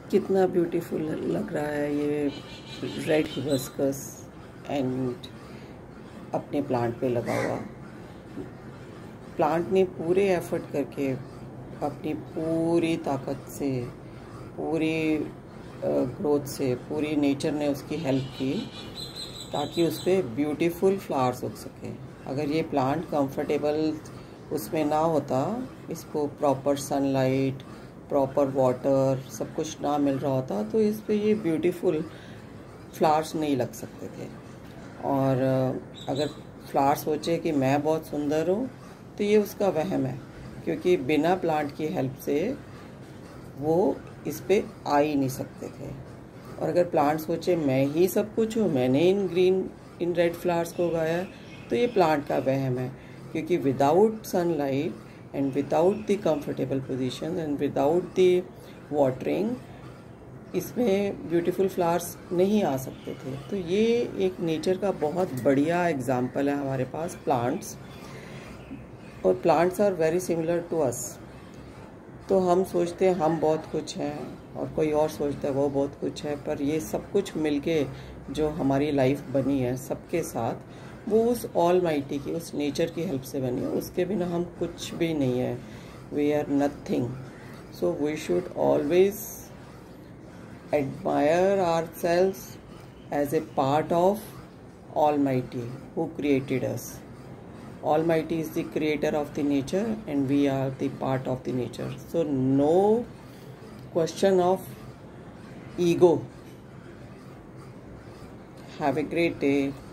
कितना ब्यूटीफुल लग रहा है ये रेड हिबिस्कस एंड अपने प्लांट पे लगा हुआ। प्लांट ने पूरे एफर्ट करके अपनी पूरी ताकत से, पूरी ग्रोथ से, पूरी नेचर ने उसकी हेल्प की ताकि उस पर ब्यूटीफुल फ्लावर्स उग सके। अगर ये प्लांट कंफर्टेबल उसमें ना होता, इसको प्रॉपर सनलाइट, प्रॉपर वाटर सब कुछ ना मिल रहा होता, तो इस पे ये ब्यूटीफुल फ्लावर्स नहीं लग सकते थे। और अगर फ्लावर सोचे कि मैं बहुत सुंदर हूँ, तो ये उसका वहम है, क्योंकि बिना प्लांट की हेल्प से वो इस पे आ ही नहीं सकते थे। और अगर प्लांट सोचे मैं ही सब कुछ हूँ, मैंने इन रेड फ्लावर्स को उगाया, तो ये प्लांट का वहम है, क्योंकि without sunlight and without the comfortable position and without the watering इसमें ब्यूटीफुल फ्लावर्स नहीं आ सकते थे। तो ये एक नेचर का बहुत बढ़िया एग्जाम्पल है हमारे पास प्लांट्स। और plants are very similar to us. तो हम सोचते हैं हम बहुत कुछ हैं और कोई और सोचता है वो बहुत कुछ है, पर ये सब कुछ मिलके जो हमारी लाइफ बनी है सबके साथ, वो उस ऑल माइटी की, उस नेचर की हेल्प से बनी है। उसके बिना हम कुछ भी नहीं है। We are nothing. So we should always admire ourselves as a part of Almighty who created us. Almighty is the creator of the nature and we are the part of the nature. So no question of ego. Have a great day.